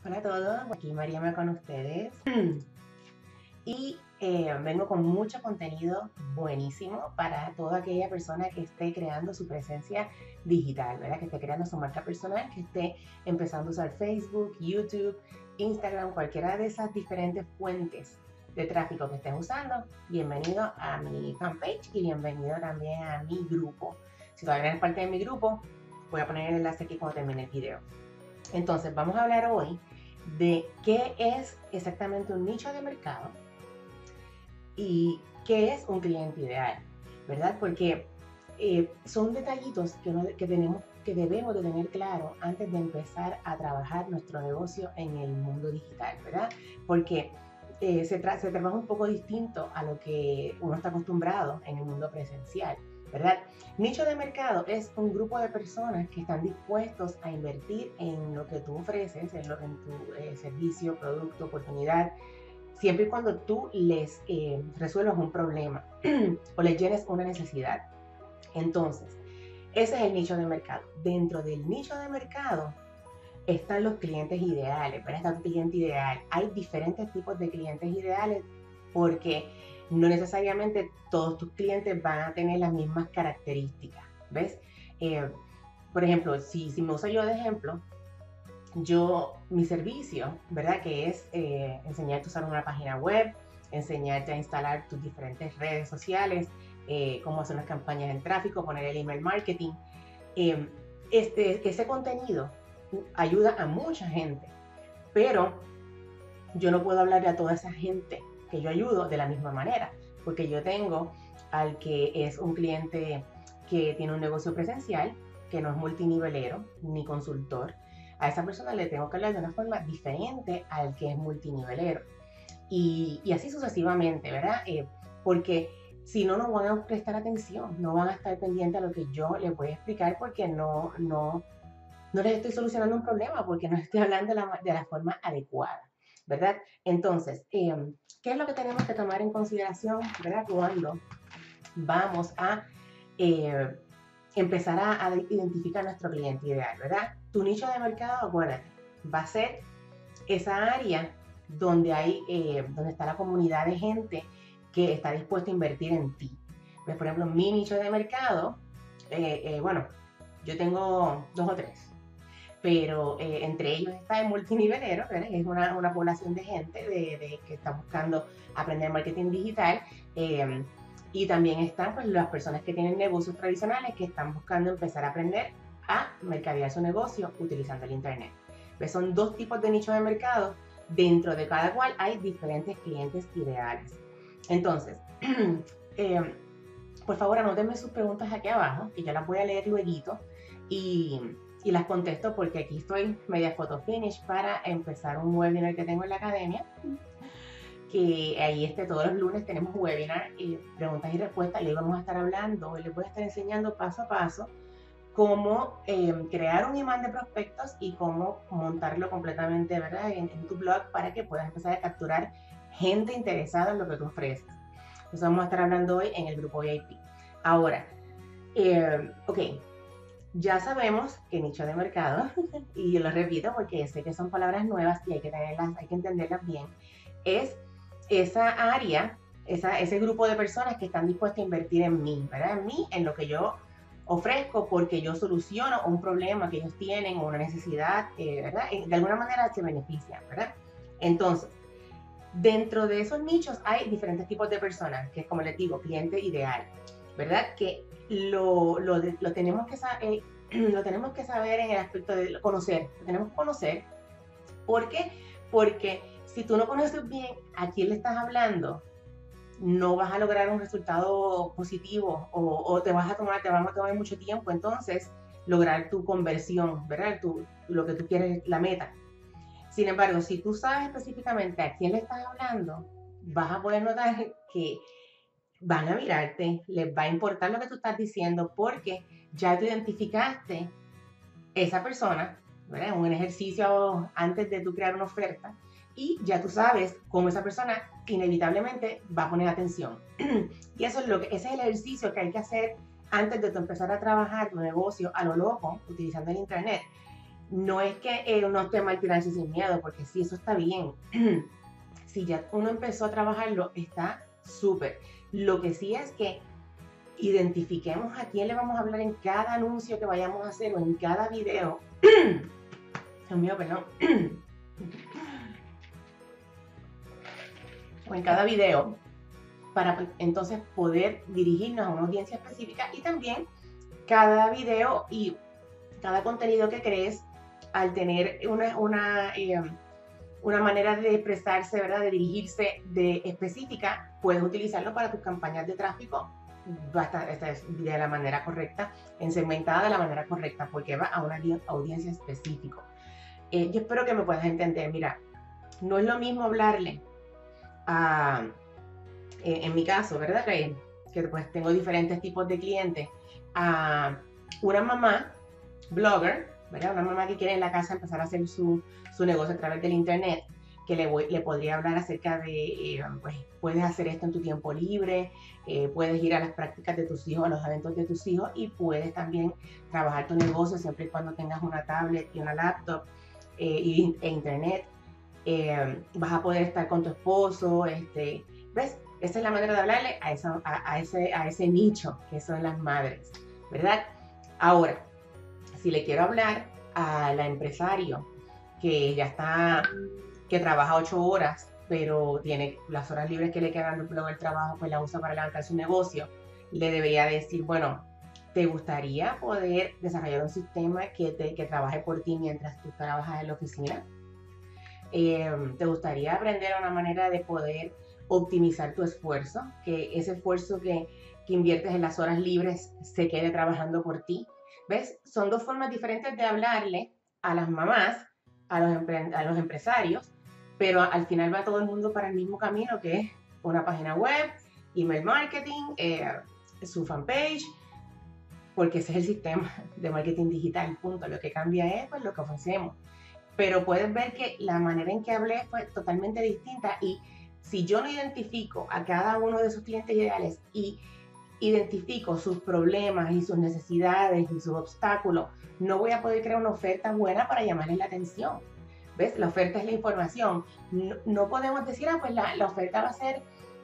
Hola a todos, aquí Mariana con ustedes y vengo con mucho contenido buenísimo para toda aquella persona que esté creando su presencia digital, ¿verdad? Que esté creando su marca personal, que esté empezando a usar Facebook, YouTube, Instagram, cualquiera de esas diferentes fuentes de tráfico que estén usando. Bienvenido a mi fanpage y bienvenido también a mi grupo. Si todavía no eres parte de mi grupo, voy a poner el enlace aquí cuando termine el video. Entonces, vamos a hablar hoy de qué es exactamente un nicho de mercado y qué es un cliente ideal, ¿verdad? Porque son detallitos que debemos de tener claro antes de empezar a trabajar nuestro negocio en el mundo digital, ¿verdad? Porque se trabaja un poco distinto a lo que uno está acostumbrado en el mundo presencial, ¿verdad? Nicho de mercado es un grupo de personas que están dispuestos a invertir en lo que tú ofreces, en tu servicio, producto, oportunidad, siempre y cuando tú les resuelvas un problema o les llenes una necesidad. Entonces, ese es el nicho de mercado. Dentro del nicho de mercado están los clientes ideales, ¿verdad? Está tu cliente ideal. Hay diferentes tipos de clientes ideales porque no necesariamente todos tus clientes van a tener las mismas características, ¿ves? Por ejemplo, si me uso yo de ejemplo, mi servicio, ¿verdad? Que es enseñarte a usar una página web, enseñarte a instalar tus diferentes redes sociales, cómo hacer unas campañas en tráfico, poner el email marketing. Ese contenido ayuda a mucha gente, pero yo no puedo hablarle a toda esa gente que yo ayudo de la misma manera, porque yo tengo al que es un cliente que tiene un negocio presencial, que no es multinivelero ni consultor. A esa persona le tengo que hablar de una forma diferente al que es multinivelero. Y así sucesivamente, ¿verdad? Porque si no, no van a prestar atención, no van a estar pendientes a lo que yo les voy a explicar porque no les estoy solucionando un problema, porque no estoy hablando de la forma adecuada, ¿verdad? Entonces, ¿qué es lo que tenemos que tomar en consideración, ¿verdad? Cuando vamos a empezar a identificar nuestro cliente ideal, ¿verdad? Tu nicho de mercado, acuérdate, va a ser esa área donde está la comunidad de gente que está dispuesta a invertir en ti. Pues, por ejemplo, mi nicho de mercado, bueno, yo tengo 2 o 3, pero entre ellos está el multinivelero, ¿verdad? Que es una población de gente que está buscando aprender marketing digital. Y también están pues, las personas que tienen negocios tradicionales que están buscando empezar a aprender a mercadear su negocio utilizando el Internet. Pues son 2 tipos de nicho de mercado. Dentro de cada cual hay diferentes clientes ideales. Entonces, por favor, anótenme sus preguntas aquí abajo, que yo las voy a leer luego y las contesto porque aquí estoy media photo finish para empezar un webinar que tengo en la academia, que ahí todos los lunes tenemos webinar y preguntas y respuestas. Les vamos a estar hablando, les voy a estar enseñando paso a paso cómo crear un imán de prospectos y cómo montarlo completamente, ¿verdad? En tu blog para que puedas empezar a capturar gente interesada en lo que tú ofreces. Eso vamos a estar hablando hoy en el grupo VIP. Ahora, ok, ya sabemos que nicho de mercado, y yo lo repito porque sé que son palabras nuevas y hay que entenderlas bien, es esa área, ese grupo de personas que están dispuestas a invertir en mí, ¿verdad? En mí, en lo que yo ofrezco porque yo soluciono un problema que ellos tienen o una necesidad, ¿verdad? De alguna manera se benefician, ¿verdad? Entonces, dentro de esos nichos hay diferentes tipos de personas, que es como les digo, cliente ideal, ¿verdad? Que lo tenemos que saber, lo tenemos que saber en el aspecto de conocer, lo tenemos que conocer. ¿Por qué? Porque si tú no conoces bien a quién le estás hablando, no vas a lograr un resultado positivo o te va a tomar mucho tiempo entonces lograr tu conversión, ¿verdad? Lo que tú quieres, la meta. Sin embargo, si tú sabes específicamente a quién le estás hablando, vas a poder notar que van a mirarte, les va a importar lo que tú estás diciendo porque ya tú identificaste esa persona, ¿verdad? Un ejercicio antes de tú crear una oferta y ya tú sabes cómo esa persona inevitablemente va a poner atención. Y ese es el ejercicio que hay que hacer antes de tú empezar a trabajar tu negocio a lo loco utilizando el Internet. No es que uno esté mal tirarse sin miedo, porque sí, eso está bien. Si ya uno empezó a trabajarlo, está súper. Lo que sí es que identifiquemos a quién le vamos a hablar en cada anuncio que vayamos a hacer o en cada video. Dios mío, perdón. O en cada video, para entonces poder dirigirnos a una audiencia específica, y también cada video y cada contenido que crees, al tener una manera de expresarse, ¿verdad? De dirigirse de específica, puedes utilizarlo para tus campañas de tráfico de la manera correcta, en segmentada de la manera correcta, porque va a una audiencia específica. Yo espero que me puedas entender. Mira, no es lo mismo hablarle a, en mi caso, ¿verdad? Que pues tengo diferentes tipos de clientes, a una mamá blogger, ¿verdad? Una mamá que quiere en la casa empezar a hacer su negocio a través del internet, que le podría hablar acerca de, pues, puedes hacer esto en tu tiempo libre, puedes ir a las prácticas de tus hijos, a los eventos de tus hijos, y puedes también trabajar tu negocio siempre y cuando tengas una tablet y una laptop e internet. Vas a poder estar con tu esposo, ¿ves? Esa es la manera de hablarle a ese nicho que son las madres, ¿verdad? Ahora, si le quiero hablar al empresario que ya está, que trabaja 8 horas, pero tiene las horas libres que le quedan luego del trabajo, pues la usa para levantar su negocio, le debería decir, bueno, ¿te gustaría poder desarrollar un sistema que trabaje por ti mientras tú trabajas en la oficina? ¿Te gustaría aprender una manera de poder optimizar tu esfuerzo? Que ese esfuerzo que inviertes en las horas libres se quede trabajando por ti. ¿Ves? Son dos formas diferentes de hablarle a las mamás, a los empresarios, pero al final va todo el mundo para el mismo camino, que es una página web, email marketing, su fanpage, porque ese es el sistema de marketing digital, punto. Lo que cambia es pues, lo que ofrecemos. Pero puedes ver que la manera en que hablé fue totalmente distinta, y si yo no identifico a cada uno de sus clientes ideales y identifico sus problemas y sus necesidades y sus obstáculos, no voy a poder crear una oferta buena para llamarles la atención. ¿Ves? La oferta es la información. No podemos decir, pues la oferta va a ser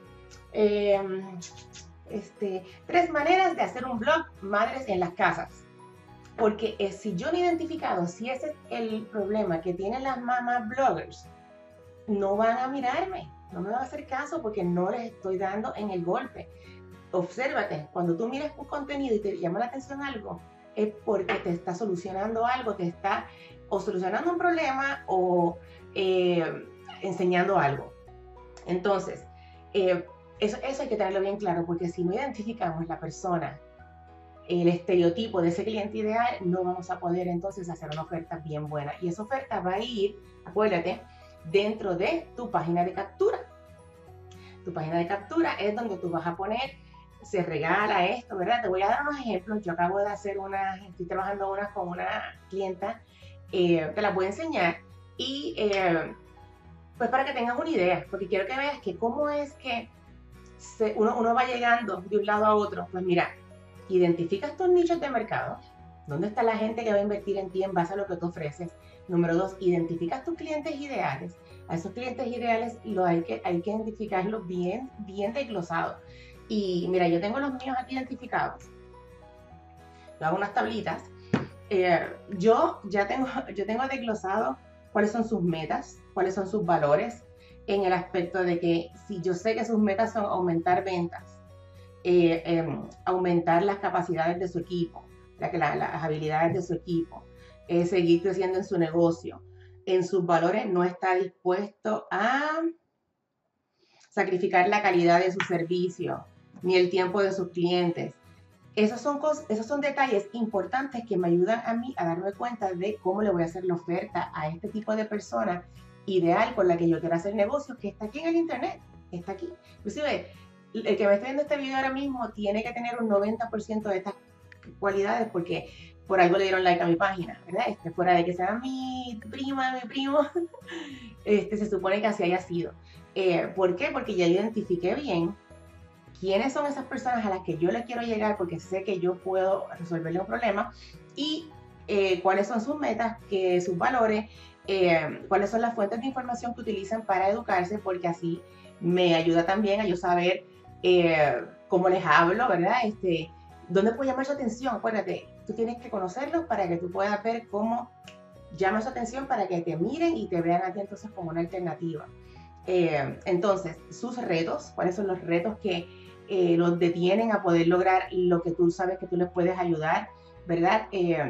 3 maneras de hacer un blog madres en las casas. Porque si yo no he identificado si ese es el problema que tienen las mamás bloggers, no van a mirarme, no me van a hacer caso porque no les estoy dando en el golpe. Obsérvate, cuando tú miras un contenido y te llama la atención algo, es porque te está solucionando algo, te está o solucionando un problema o enseñando algo. Entonces, eso hay que tenerlo bien claro, porque si no identificamos la persona, el estereotipo de ese cliente ideal, no vamos a poder entonces hacer una oferta bien buena. Y esa oferta va a ir, acuérdate, dentro de tu página de captura. Tu página de captura es donde tú vas a poner, se regala esto, ¿verdad? Te voy a dar unos ejemplos. Yo acabo de hacer estoy trabajando con una clienta, te las voy a enseñar, y pues para que tengas una idea, porque quiero que veas que cómo es que uno va llegando de un lado a otro. Pues mira, identificas tus nichos de mercado, dónde está la gente que va a invertir en ti en base a lo que tú ofreces. Número 2, identificas tus clientes ideales. A esos clientes ideales hay que identificarlos bien desglosados. Y mira, yo tengo los míos aquí identificados. Yo hago unas tablitas. Yo tengo desglosado cuáles son sus metas, cuáles son sus valores, en el aspecto de que si yo sé que sus metas son aumentar ventas, aumentar las capacidades de su equipo, las habilidades de su equipo, seguir creciendo en su negocio, en sus valores no está dispuesto a sacrificar la calidad de su servicio ni el tiempo de sus clientes. Esos son detalles importantes que me ayudan a mí a darme cuenta de cómo le voy a hacer la oferta a este tipo de persona ideal con la que yo quiero hacer negocios, que está aquí en el internet, está aquí. Inclusive, el que me está viendo este video ahora mismo tiene que tener un 90% de estas cualidades, porque por algo le dieron like a mi página, ¿verdad? Fuera de que sea mi prima, mi primo, se supone que así haya sido. ¿Por qué? Porque ya identifiqué bien quiénes son esas personas a las que yo le quiero llegar, porque sé que yo puedo resolverle un problema, y cuáles son sus metas, sus valores, cuáles son las fuentes de información que utilizan para educarse, porque así me ayuda también a yo saber cómo les hablo, ¿verdad? ¿Dónde puedo llamar su atención? Acuérdate, tú tienes que conocerlos para que tú puedas ver cómo llama su atención para que te miren y te vean a ti entonces como una alternativa. Entonces, sus retos, cuáles son los retos que los detienen a poder lograr lo que tú sabes que tú les puedes ayudar, ¿verdad?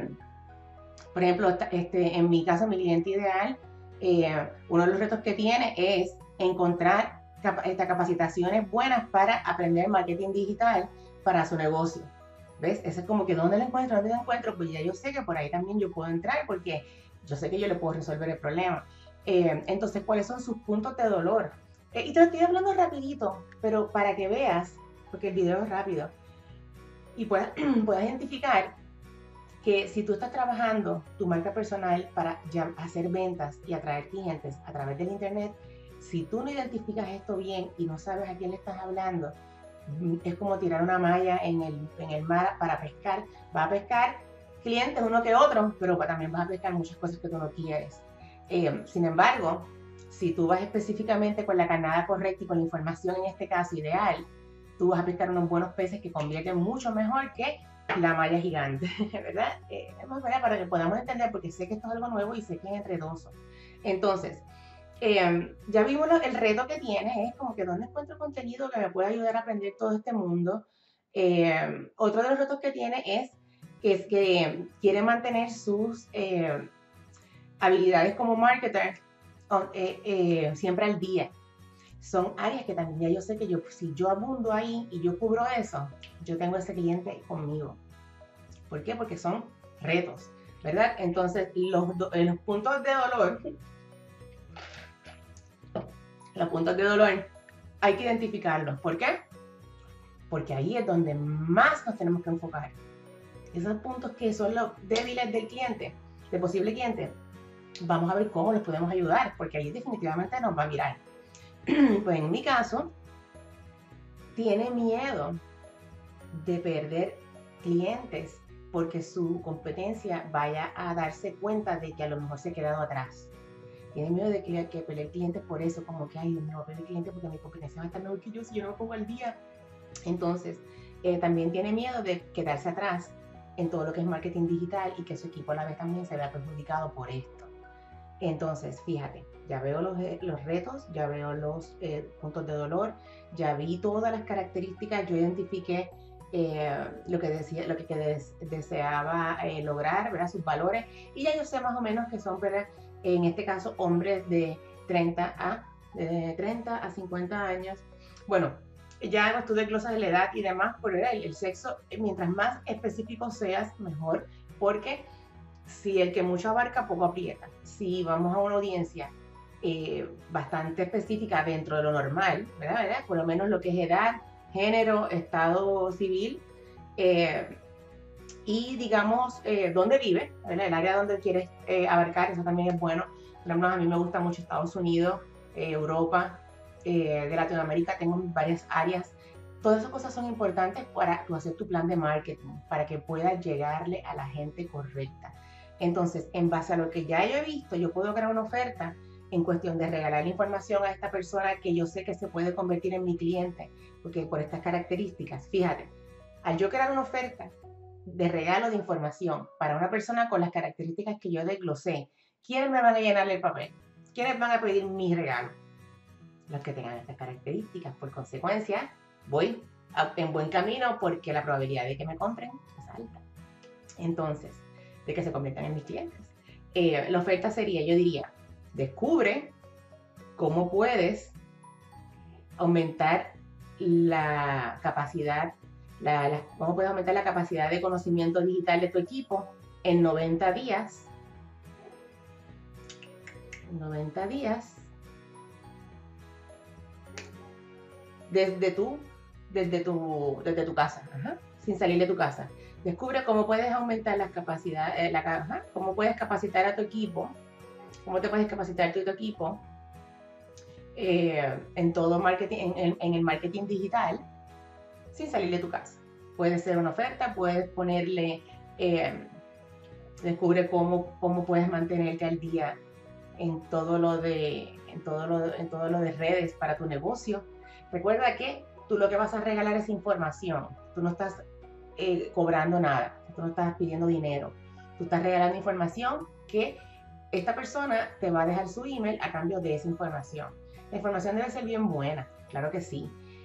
Por ejemplo, en mi caso, mi cliente ideal, uno de los retos que tiene es encontrar capacitaciones buenas para aprender marketing digital para su negocio. ¿Ves? Ese es como que ¿dónde lo encuentro? ¿Dónde lo encuentro? Pues ya yo sé que por ahí también yo puedo entrar porque yo sé que yo le puedo resolver el problema. Entonces, ¿cuáles son sus puntos de dolor? Y te lo estoy hablando rapidito, pero para que veas, porque el video es rápido, y puedas identificar que si tú estás trabajando tu marca personal para hacer ventas y atraer clientes a través del internet, si tú no identificas esto bien y no sabes a quién le estás hablando, es como tirar una malla en el mar para pescar. Vas a pescar clientes uno que otro, pero también vas a pescar muchas cosas que tú no quieres. Sin embargo, si tú vas específicamente con la carnada correcta y con la información en este caso ideal, tú vas a pescar unos buenos peces que convierten mucho mejor que la malla gigante, ¿verdad? ¿Verdad? Para que podamos entender, porque sé que esto es algo nuevo y sé que es enredoso. Entonces, ya vimos el reto que tienes, es como que dónde encuentro contenido que me pueda ayudar a aprender todo este mundo. Otro de los retos que tiene es que quiere mantener sus habilidades como marketer siempre al día. Son áreas que también ya yo sé que si yo abundo ahí y yo cubro eso, yo tengo ese cliente conmigo. ¿Por qué? Porque son retos, ¿verdad? Entonces, los puntos de dolor, hay que identificarlos. ¿Por qué? Porque ahí es donde más nos tenemos que enfocar. Esos puntos que son los débiles del cliente, del posible cliente, vamos a ver cómo les podemos ayudar, porque ahí definitivamente nos va a mirar. Pues en mi caso, tiene miedo de perder clientes porque su competencia vaya a darse cuenta de que a lo mejor se ha quedado atrás. Tiene miedo de que perder clientes por eso, como que, ay, no voy a perder clientes porque mi competencia va a estar mejor que yo si yo no me pongo al día. Entonces, también tiene miedo de quedarse atrás en todo lo que es marketing digital y que su equipo a la vez también se vea perjudicado por esto. Entonces, fíjate, ya veo los retos, ya veo los puntos de dolor, ya vi todas las características, yo identifiqué lo que deseaba lograr, ¿verdad? Sus valores, y ya yo sé más o menos que son, ¿verdad? En este caso, hombres de 30 a 50 años. Bueno, ya tú desglosas la edad y demás, pero el sexo, mientras más específico seas, mejor, porque si el que mucho abarca, poco aprieta. Si vamos a una audiencia bastante específica dentro de lo normal, ¿verdad? Por lo menos lo que es edad, género, estado civil, y digamos dónde vive, ¿verdad? El área donde quieres abarcar, eso también es bueno. Por ejemplo, a mí me gusta mucho Estados Unidos, Europa, de Latinoamérica, tengo varias áreas. Todas esas cosas son importantes para tú hacer tu plan de marketing, para que puedas llegarle a la gente correcta. Entonces, en base a lo que ya yo he visto, yo puedo crear una oferta en cuestión de regalar información a esta persona que yo sé que se puede convertir en mi cliente, porque por estas características, fíjate, al yo crear una oferta de regalo de información para una persona con las características que yo desglosé, ¿quiénes me van a llenar el papel? ¿Quiénes van a pedir mi regalo? Los que tengan estas características. Por consecuencia, voy en buen camino porque la probabilidad de que me compren es alta. Entonces, de que se conviertan en mis clientes. La oferta sería, yo diría, descubre cómo puedes aumentar la capacidad, cómo puedes aumentar la capacidad de conocimiento digital de tu equipo en 90 días. 90 días desde tu casa, sin salir de tu casa. Descubre cómo puedes aumentar las capacidades, cómo puedes capacitar a tu equipo, cómo te puedes capacitar tu equipo en todo marketing, en el marketing digital, sin salir de tu casa. Puede ser una oferta, puedes ponerle descubre cómo puedes mantenerte al día en todo lo de redes para tu negocio. Recuerda que tú lo que vas a regalar es información. Tú no estás cobrando nada, tú no estás pidiendo dinero. Tú estás regalando información que esta persona te va a dejar su email a cambio de esa información. La información debe ser bien buena, claro que sí.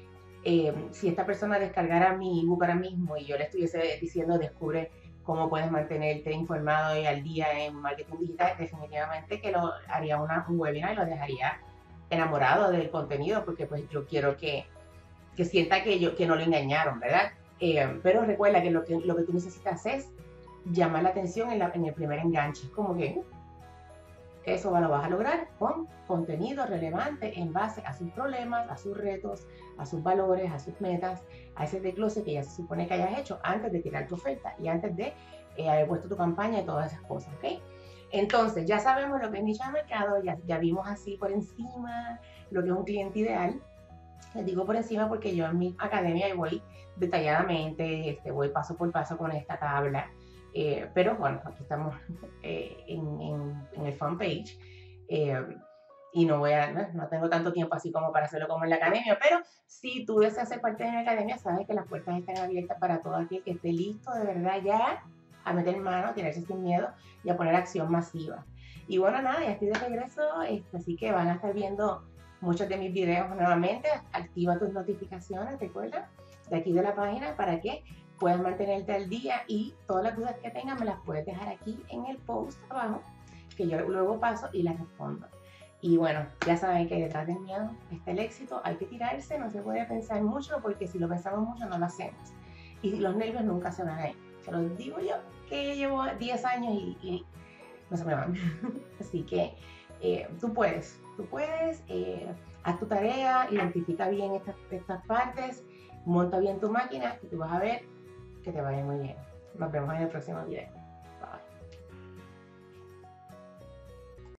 Si esta persona descargara mi ebook ahora mismo y yo le estuviese diciendo descubre cómo puedes mantenerte informado y al día en marketing digital, definitivamente que lo haría un webinar y lo dejaría enamorado del contenido, porque pues yo quiero que sienta que no lo engañaron, ¿verdad? Pero recuerda que lo que tú necesitas es llamar la atención en el primer enganche, como que eso lo vas a lograr con contenido relevante en base a sus problemas, a sus retos, a sus valores, a sus metas, a ese desglose que ya se supone que hayas hecho antes de tirar tu oferta y antes de haber puesto tu campaña y todas esas cosas, ¿ok? Entonces, ya sabemos lo que es nicho de mercado, ya vimos así por encima lo que es un cliente ideal. Les digo por encima porque yo en mi academia voy detalladamente, voy paso por paso con esta tabla. Pero bueno, aquí estamos en el fanpage y no tengo tanto tiempo así como para hacerlo como en la academia, pero si tú deseas ser parte de mi academia, sabes que las puertas están abiertas para todo aquel que esté listo de verdad ya a meter mano, a tirarse sin miedo y a poner acción masiva. Y bueno, nada, ya estoy de regreso, así que van a estar viendo muchos de mis videos nuevamente. Activa tus notificaciones, recuerda, de aquí de la página para que puedas mantenerte al día y todas las dudas que tengas me las puedes dejar aquí en el post abajo, que yo luego paso y las respondo. Y bueno, ya saben que detrás del miedo está el éxito, hay que tirarse, no se puede pensar mucho porque si lo pensamos mucho no lo hacemos. Y los nervios nunca se van a ir. Se los digo yo, que llevo 10 años y no se me van. Así que tú puedes, haz tu tarea, identifica bien estas partes, monta bien tu máquina y tú vas a ver que te va a ir muy bien. Nos vemos en el próximo video.